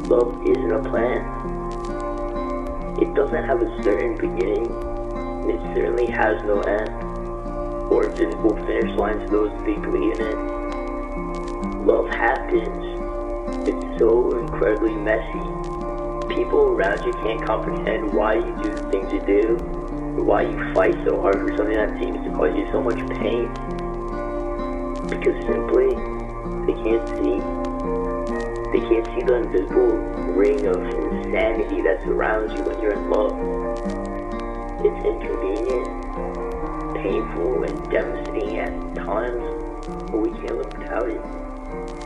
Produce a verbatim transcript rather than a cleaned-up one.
Love isn't a plan. It doesn't have a certain beginning, and it certainly has no end, or physical finish line to those who believe in it. Love happens. It's so incredibly messy. People around you can't comprehend why you do the things you do, or why you fight so hard for something that seems to cause you so much pain. Because simply, they can't see. They can't see the invisible ring of insanity that surrounds you when you're in love. It's inconvenient, painful, and devastating at times, but we can't live without it.